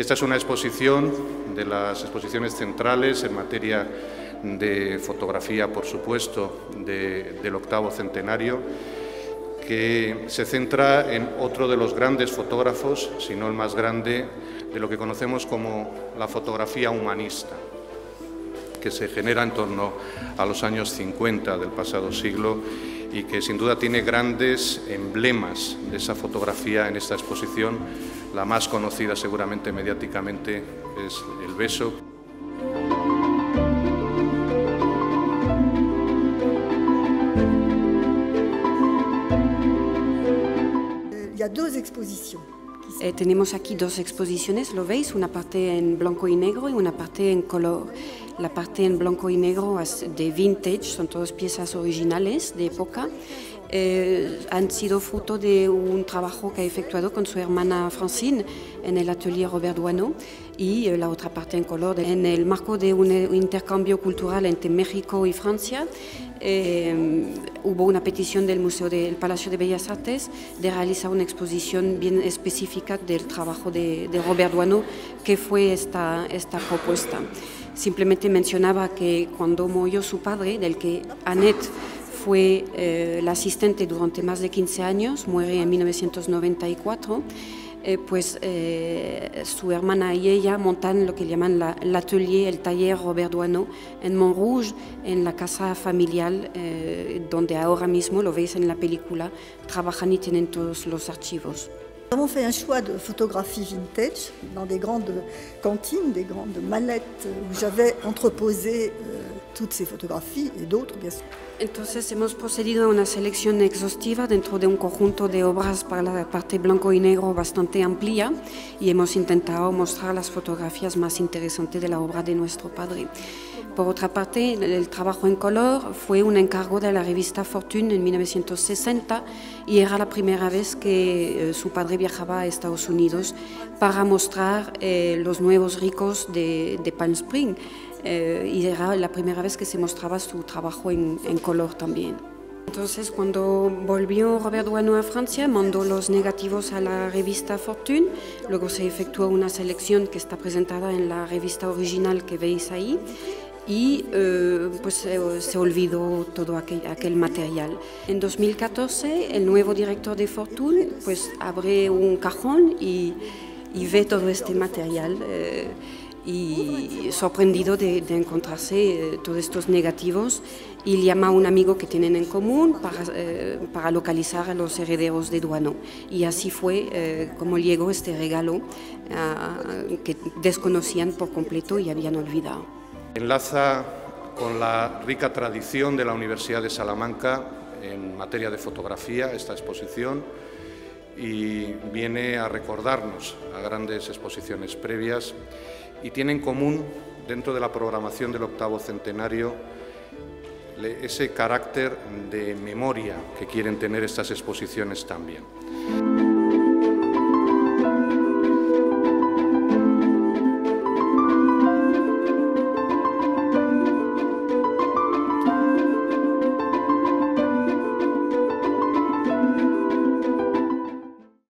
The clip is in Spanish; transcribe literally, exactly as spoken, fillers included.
Esta es una exposición de las exposiciones centrales en materia de fotografía, por supuesto, de, del octavo centenario, que se centra en otro de los grandes fotógrafos, si no el más grande, de lo que conocemos como la fotografía humanista, que se genera en torno a los años cincuenta del pasado siglo y que sin duda tiene grandes emblemas de esa fotografía en esta exposición. La más conocida seguramente mediáticamente es El beso. Il y a deux expositions. Eh, tenemos aquí dos exposiciones, lo veis, una parte en blanco y negro y una parte en color. La parte en blanco y negro es de vintage, son todas piezas originales de época. Eh, han sido fruto de un trabajo que ha efectuado con su hermana Francine en el atelier Robert Doisneau, y eh, la otra parte en color. En el marco de un intercambio cultural entre México y Francia, eh, hubo una petición del Museo del Palacio de Bellas Artes de realizar una exposición bien específica del trabajo de, de Robert Doisneau, que fue esta, esta propuesta. Simplemente mencionaba que cuando murió su padre, del que Annette fue eh, la asistente durante más de quince años, muere en mil novecientos noventa y cuatro, eh, pues eh, su hermana y ella montan lo que llaman la, el atelier, el taller Robert Doisneau en Montrouge, en la casa familiar, eh, donde ahora mismo, lo veis en la película, trabajan y tienen todos los archivos. Nous avons fait un choix de photographie vintage dans des grandes cantines, des grandes mallettes où j'avais entreposé euh, toutes ces photographies et d'autres bien sûr. Entonces hemos procedido a una selección exhaustiva dentro de un conjunto de obras para la parte blanco y negro bastante amplia, y hemos intentado mostrar las fotografías más interesantes de la obra de nuestro padre. Por otra parte, el trabajo en color fue un encargo de la revista Fortune en mil novecientos sesenta, y era la primera vez que eh, su padre viajaba a Estados Unidos para mostrar eh, los nuevos ricos de, de Palm Springs. Eh, y era la primera vez que se mostraba su trabajo en, en color también. Entonces, cuando volvió Robert Doisneau a Francia, mandó los negativos a la revista Fortune, luego se efectuó una selección que está presentada en la revista original que veis ahí, y eh, pues eh, se olvidó todo aquel, aquel material. En dos mil catorce, el nuevo director de Fortune pues abre un cajón y, y ve todo este material, eh, y sorprendido de, de encontrarse eh, todos estos negativos, y llama a un amigo que tienen en común para, eh, para localizar a los herederos de Doisneau. Y así fue eh, como llegó este regalo eh, que desconocían por completo y habían olvidado. Enlaza con la rica tradición de la Universidad de Salamanca en materia de fotografía esta exposición, y viene a recordarnos a grandes exposiciones previas, y tiene en común, dentro de la programación del octavo centenario, ese carácter de memoria que quieren tener estas exposiciones también.